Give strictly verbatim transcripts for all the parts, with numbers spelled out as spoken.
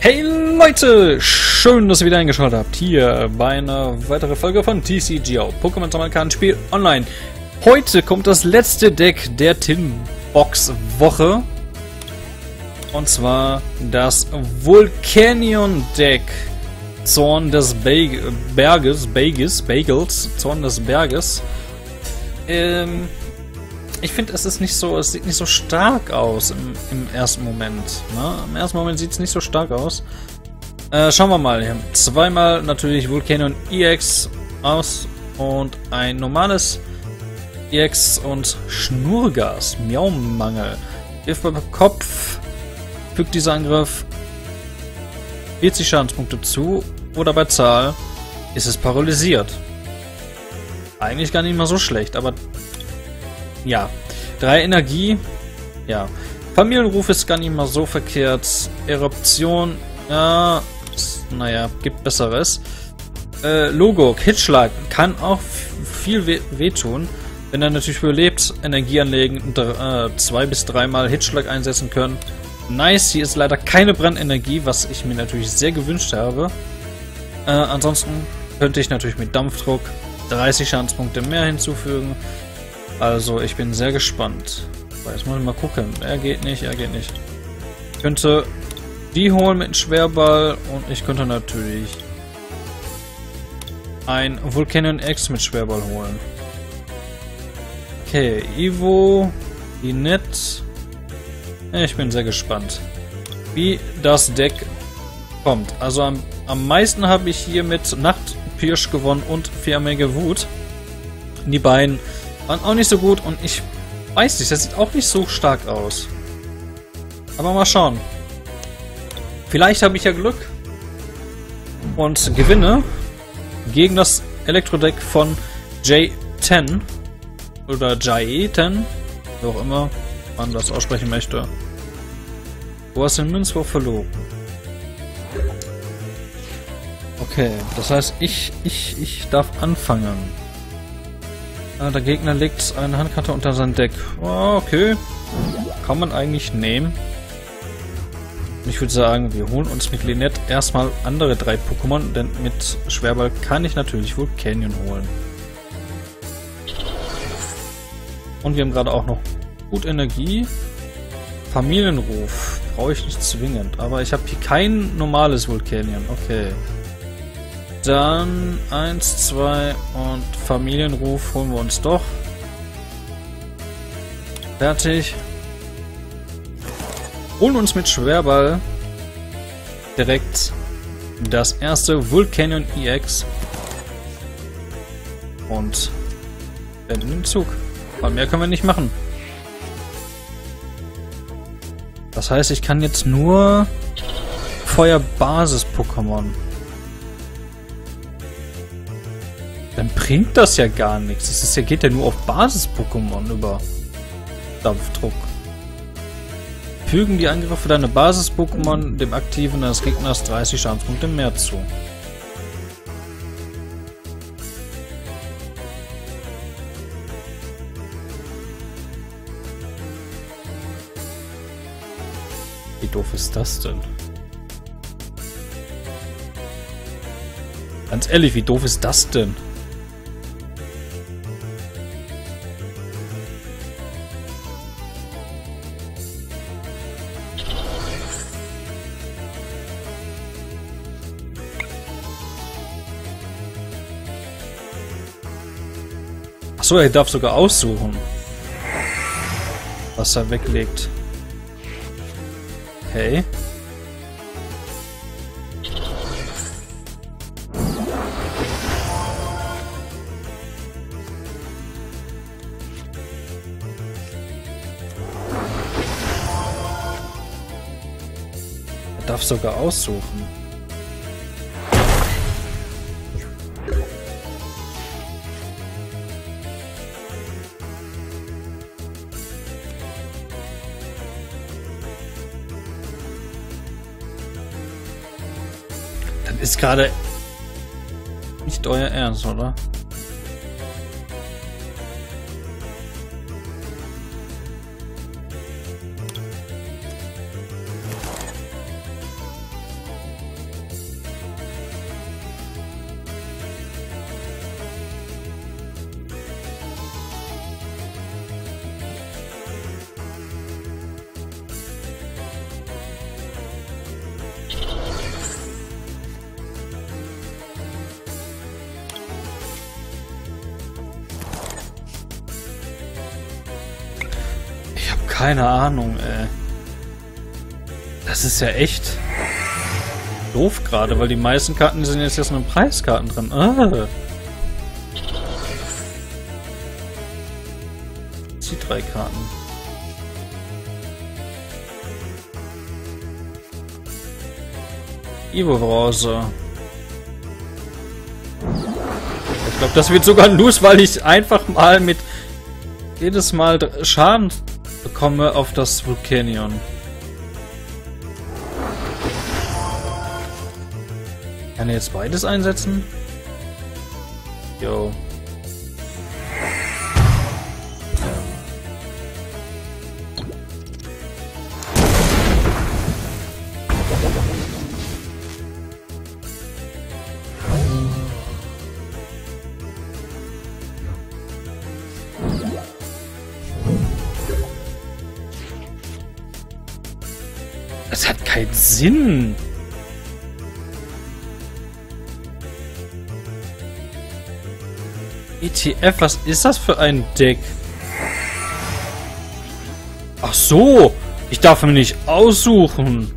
Hey Leute, schön, dass ihr wieder eingeschaltet habt hier bei einer weiteren Folge von T C G O, Pokémon Sammelkartenspiel Online. Heute kommt das letzte Deck der Tin-Box Woche und zwar das Volcanion Deck Zorn des Be Berges, Bagels, Bagels, Zorn des Berges. Ähm, Ich finde, es ist nicht so, es sieht nicht so stark aus im, im ersten Moment. Ne? Im ersten Moment sieht es nicht so stark aus. Äh, schauen wir mal. Hier. Zweimal natürlich Volcanion E X aus und ein normales E X und Schnurgas. Miaumangel. Hilft beim Kopf. Fügt dieser Angriff vierzig Schadenspunkte zu oder bei Zahl ist es paralysiert. Eigentlich gar nicht mal so schlecht, aber ja, drei Energie, ja. Familienruf ist gar nicht mal so verkehrt. Eruption, ja, ist, naja, gibt Besseres. Äh, Logok, Hitschlag, kann auch viel we wehtun. Wenn er natürlich überlebt, Energie anlegen, äh, zwei bis dreimal Hitschlag einsetzen können. Nice, hier ist leider keine Brandenergie, was ich mir natürlich sehr gewünscht habe. Äh, ansonsten könnte ich natürlich mit Dampfdruck dreißig Schadenspunkte mehr hinzufügen. Also, ich bin sehr gespannt. Jetzt muss ich mal gucken. Er geht nicht, er geht nicht. Ich könnte die holen mit einem Schwerball und ich könnte natürlich ein Volcanion X mit Schwerball holen. Okay, Ivo, Inette. Ich bin sehr gespannt, wie das Deck kommt. Also am, am meisten habe ich hier mit Nachtpirsch gewonnen und vierarmige Wut. Die beiden waren auch nicht so gut und ich weiß nicht, das sieht auch nicht so stark aus. Aber mal schauen. Vielleicht habe ich ja Glück und gewinne gegen das Elektrodeck von J zehn oder J zehn, wie auch immer man das aussprechen möchte. Du hast den Münzwurf verloren. Okay, das heißt, ich, ich, ich darf anfangen. Der Gegner legt eine Handkarte unter sein Deck. Oh, okay. Kann man eigentlich nehmen. Ich würde sagen, wir holen uns mit Lynette erstmal andere drei Pokémon, denn mit Schwerball kann ich natürlich Volcanion holen. Und wir haben gerade auch noch gut Energie. Familienruf brauche ich nicht zwingend, aber ich habe hier kein normales Volcanion. Okay. Dann eins, zwei und Familienruf holen wir uns doch. Fertig. Holen uns mit Schwerball direkt das erste Volcanion E X. Und beenden den Zug. Weil mehr können wir nicht machen. Das heißt, ich kann jetzt nur Feuerbasis-Pokémon. Dann bringt das ja gar nichts. Das ist ja, geht ja nur auf Basis-Pokémon über Dampfdruck. Fügen die Angriffe deiner Basis-Pokémon dem Aktiven deines Gegners dreißig Schadenspunkte mehr zu. Wie doof ist das denn? Ganz ehrlich, wie doof ist das denn? Achso, er darf sogar aussuchen, was er weglegt. Okay. Er darf sogar aussuchen. Ist gerade nicht euer Ernst, oder? keine Ahnung, ey. Das ist ja echt doof gerade, weil die meisten Karten sind jetzt erst nur Preiskarten drin. Ah. Die drei Karten. Evo-Browser. Ich glaube, das wird sogar ein Lose, weil ich einfach mal mit jedes Mal Schaden bekomme auf das Vulcanion. Kann er jetzt beides einsetzen? Jo. Das hat keinen Sinn. E T F, was ist das für ein Deck? Ach so, ich darf mir nicht aussuchen.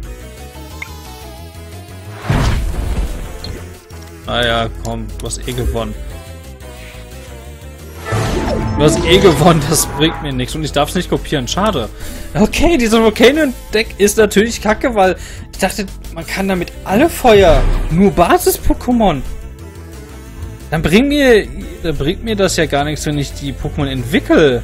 Ah ja, komm, du hast eh gewonnen. Du hast eh gewonnen, das bringt mir nichts und ich darf es nicht kopieren, schade. Okay, dieser Volcanion-Deck ist natürlich kacke, weil ich dachte, man kann damit alle Feuer, nur Basis-Pokémon. Dann bringt mir, dann bringt mir das ja gar nichts, wenn ich die Pokémon entwickle.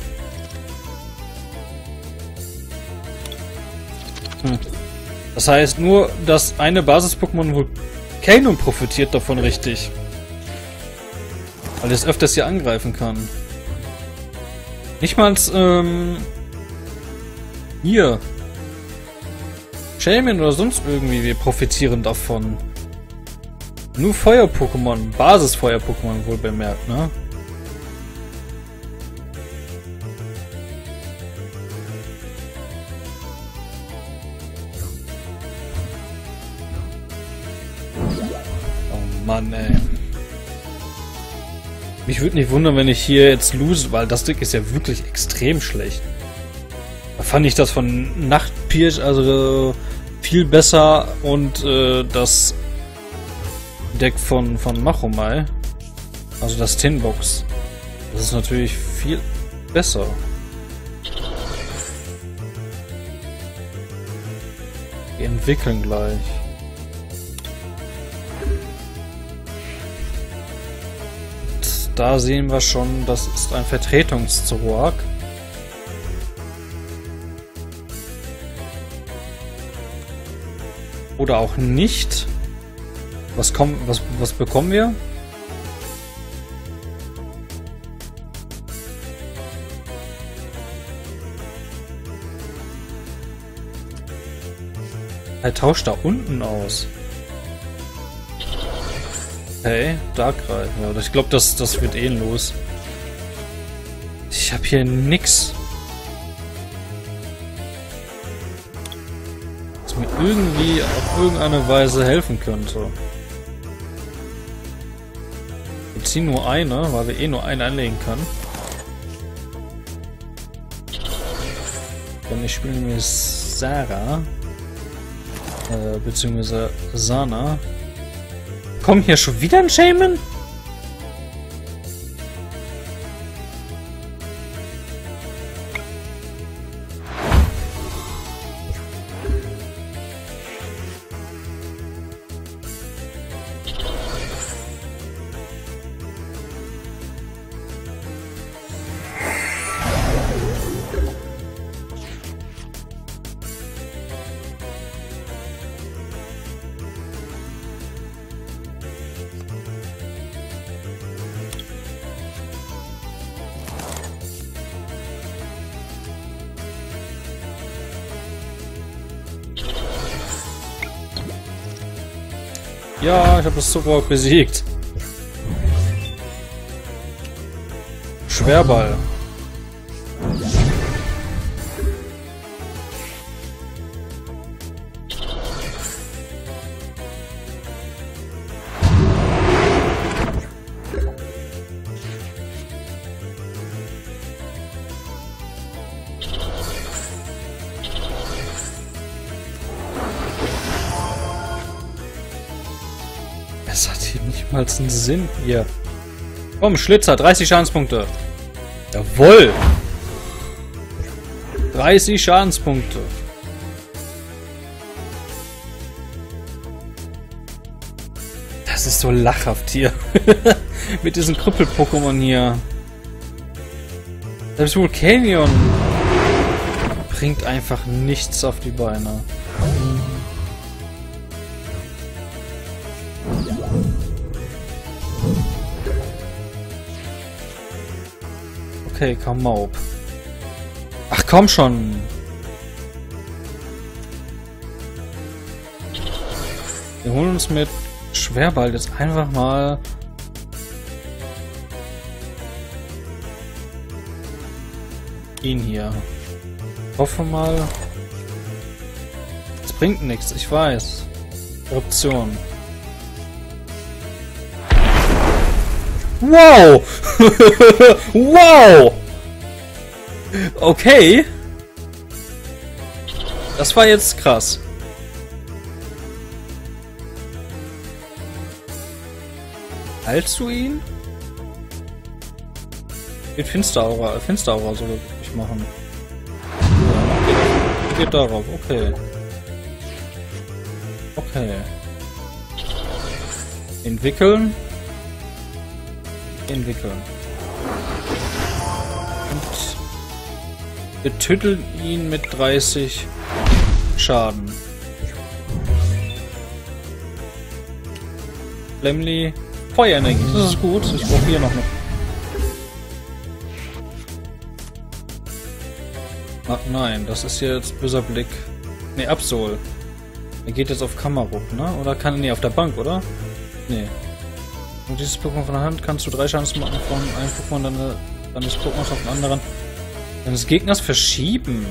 Hm. Das heißt, nur das eine Basis-Pokémon Volcanion profitiert davon richtig. Weil es öfters hier angreifen kann. Nicht mal ähm, hier. Shaman oder sonst irgendwie, wir profitieren davon. Nur Feuer-Pokémon, Basis-Feuer-Pokémon wohl bemerkt, ne? Oh Mann, ey. Mich würde nicht wundern, wenn ich hier jetzt lose, weil das Deck ist ja wirklich extrem schlecht. Da fand ich das von Nachtpirsch also viel besser und äh, das Deck von, von Machomai, also das Tinbox, das ist natürlich viel besser. Wir entwickeln gleich. Da sehen wir schon, das ist ein Vertretungszorg. Oder auch nicht. Was kommt, was, was bekommen wir? Er tauscht da unten aus. Hey, Darkrai. Ja, ich glaube, das, das wird eh los. Ich habe hier nix. Was mir irgendwie auf irgendeine Weise helfen könnte. Wir ziehen nur eine, weil wir eh nur eine anlegen können. Dann ich spiele mir Sarah. Äh, beziehungsweise Sana. Kommt hier schon wieder ein Shaman? Ja, ich habe das Zurok besiegt. Schwerball. Es hat hier nicht mal einen Sinn. Hier. Komm, Schlitzer, dreißig Schadenspunkte. Jawohl. dreißig Schadenspunkte. Das ist so lachhaft hier. Mit diesen Krüppel-Pokémon hier. Selbst Vulcanion bringt einfach nichts auf die Beine. Okay, Kamaup. Ach komm schon. Wir holen uns mit Schwerball jetzt einfach mal ihn hier. Ich hoffe mal. Es bringt nichts, ich weiß. Eruption. Wow! Wow! Okay. Das war jetzt krass. Heilst du ihn? Geht Finsteraura. Finsteraura soll er wirklich machen. Ja, geht, geht darauf. Okay. Okay. Entwickeln. Entwickeln. Und wir tütteln ihn mit dreißig Schaden. Lemli. Feuerenergie. Das ist gut. Ich brauche hier noch eine. Ach nein, das ist jetzt böser Blick. Ne, Absol. Er geht jetzt auf Kammerruck, ne? Oder kann er nicht auf der Bank, oder? Nee. Und dieses Pokémon von der Hand kannst du drei Schadensmarken von einem Pokémon dann, dann des Pokémons auf den anderen deines Gegners verschieben.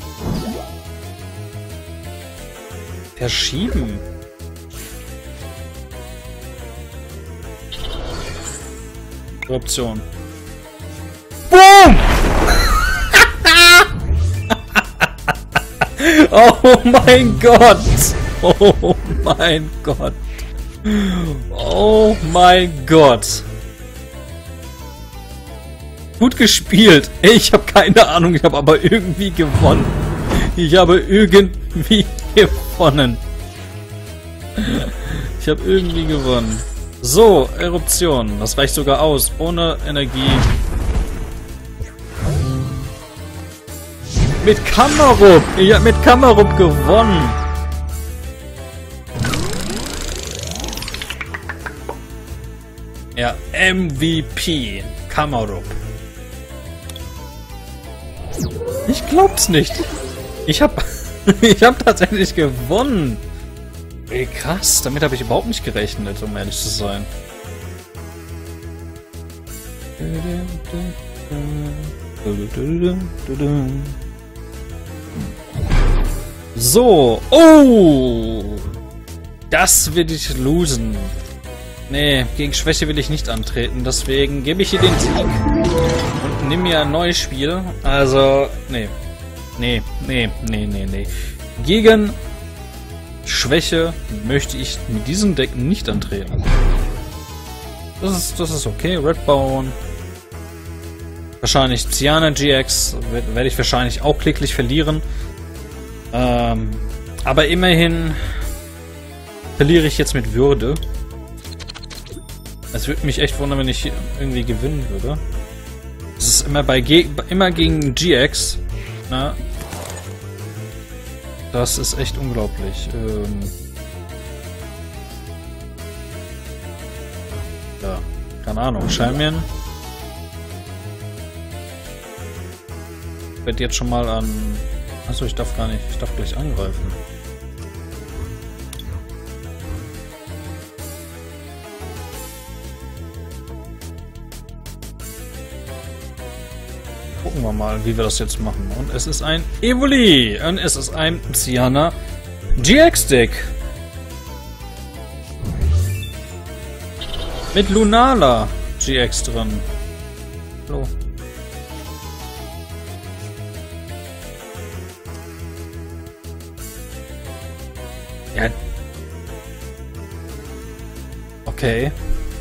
Verschieben. Option. Boom! Oh mein Gott! Oh mein Gott! Oh mein Gott! Gut gespielt! Ich habe keine Ahnung, ich habe aber irgendwie gewonnen. Ich habe irgendwie gewonnen. Ich habe irgendwie gewonnen. So, Eruption. Das reicht sogar aus. Ohne Energie. Mit Kammerrup. Ich habe mit Kammerrup gewonnen. Ja, M V P. Kammerrup. Ich glaub's nicht. Ich hab... ich hab tatsächlich gewonnen. Ey, krass, damit habe ich überhaupt nicht gerechnet, um ehrlich zu sein. So, oh! Das will ich losen. Nee, gegen Schwäche will ich nicht antreten, deswegen gebe ich hier den Sieg und nimm mir ein neues Spiel. Also, nee. Nee, nee, nee, nee, nee. Gegen Schwäche möchte ich mit diesem Deck nicht antreten. Das ist, das ist okay. Redbone. Wahrscheinlich Cyana G X werde ich wahrscheinlich auch kläglich verlieren. Ähm, aber immerhin verliere ich jetzt mit Würde. Es würde mich echt wundern, wenn ich irgendwie gewinnen würde. Das ist immer bei Ge immer gegen G X. Na? Das ist echt unglaublich. Ähm ja, keine Ahnung. Scheinbar. Ich werde jetzt schon mal an... Achso, ich darf gar nicht. Ich darf gleich angreifen. Gucken wir mal, wie wir das jetzt machen. Und es ist ein Evoli. Und es ist ein Cyana G X-Deck. Mit Lunala G X drin. So. Ja. Okay.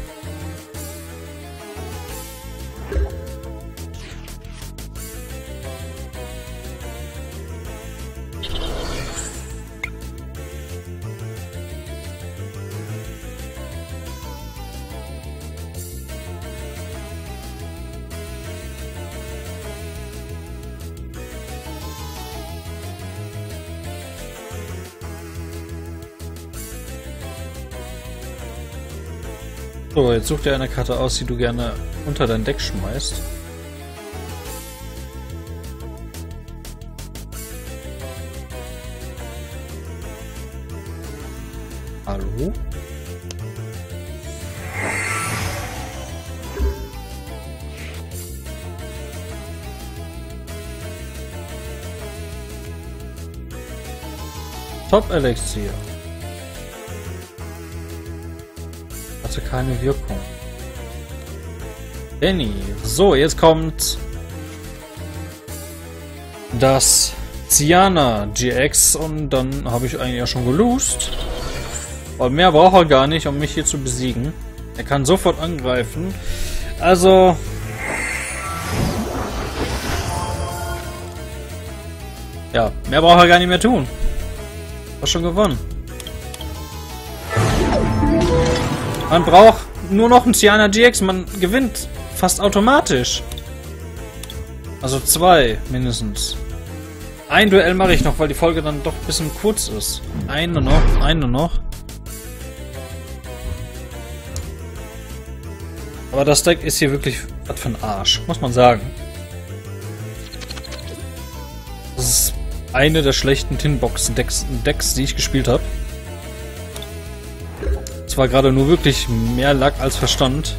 So, jetzt such dir eine Karte aus, die du gerne unter dein Deck schmeißt. Hallo? Top Elixier. Hatte keine Wirkung. Benny. So, jetzt kommt das Ciana G X und dann habe ich eigentlich auch schon gelost. Und mehr braucht er gar nicht, um mich hier zu besiegen. Er kann sofort angreifen. Also... Ja, mehr braucht er gar nicht mehr tun. War schon gewonnen. Man braucht nur noch einen Ciana G X, man gewinnt fast automatisch. Also zwei mindestens. Ein Duell mache ich noch, weil die Folge dann doch ein bisschen kurz ist. Eine noch, eine noch. Aber das Deck ist hier wirklich was für ein Arsch, muss man sagen. Das ist eine der schlechten Tinbox-Decks, Decks, die ich gespielt habe. Es war gerade nur wirklich mehr Lack als Verstand,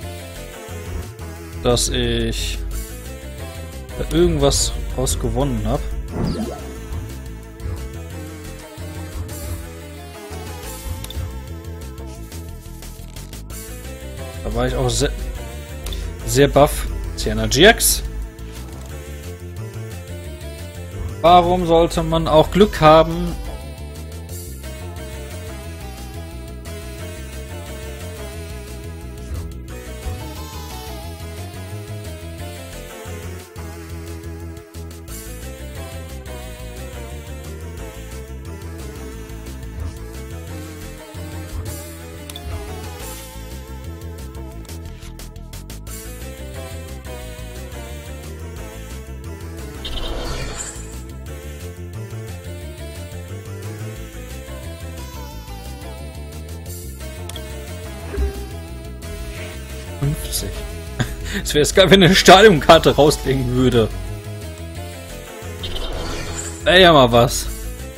dass ich da irgendwas raus gewonnen habe. Da war ich auch sehr, sehr baff. Ciana G X. Warum sollte man auch Glück haben? fünfzig. Es wäre geil, wenn eine Stadiumkarte rauslegen würde. Wäre ja mal was.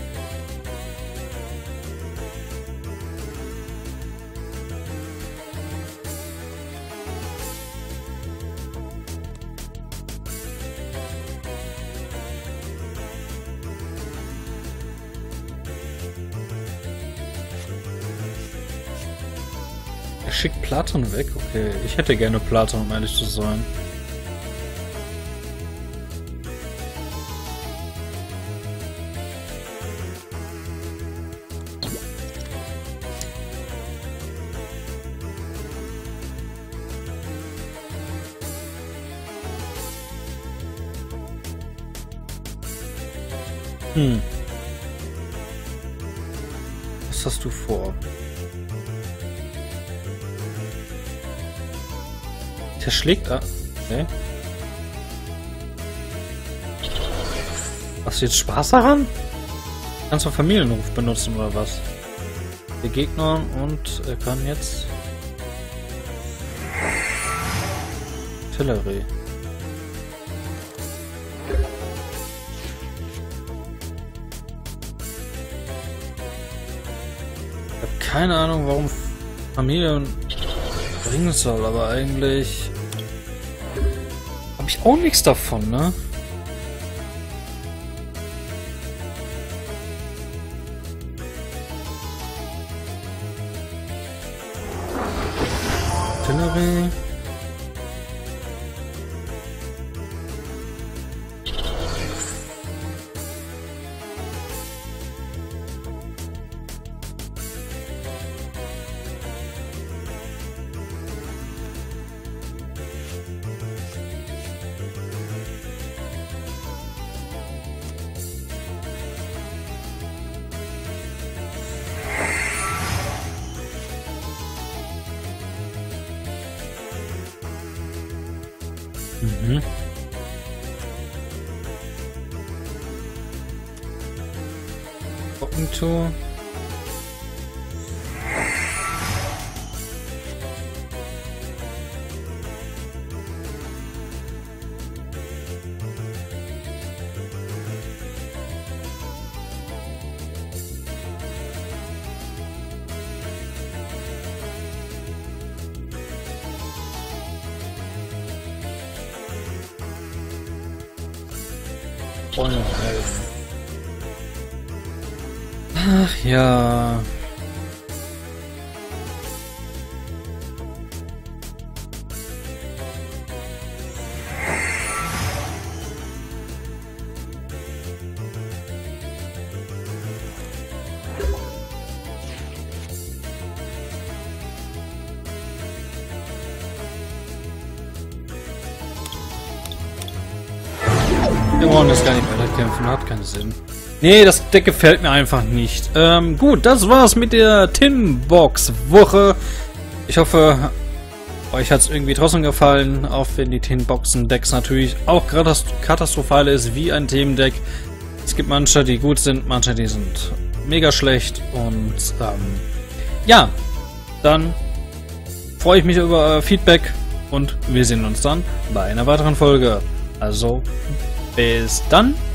Er schickt Platon weg? Okay, ich hätte gerne Platon, um ehrlich zu sein. Hm. Was hast du vor? Der schlägt an. Okay. Hast du jetzt Spaß daran? Kannst du Familienruf benutzen oder was? Der Gegner und er kann jetzt Artillerie. Ich habe keine Ahnung, warum Familien bringen soll, aber eigentlich habe ich auch nichts davon, ne? Artillerie. Mhm. Trockentour. Ach ja. Wir brauchen das gar nicht weiterkämpfen, hat keinen Sinn. Nee, das Deck gefällt mir einfach nicht. Ähm, gut, das war's mit der Tinbox-Woche. Ich hoffe, euch hat's irgendwie trotzdem gefallen, auch wenn die Tinboxen-Decks natürlich auch katastrophal ist wie ein Themendeck. Es gibt manche, die gut sind, manche, die sind mega schlecht. Und ähm, ja, dann freue ich mich über euer Feedback und wir sehen uns dann bei einer weiteren Folge. Also, bis dann.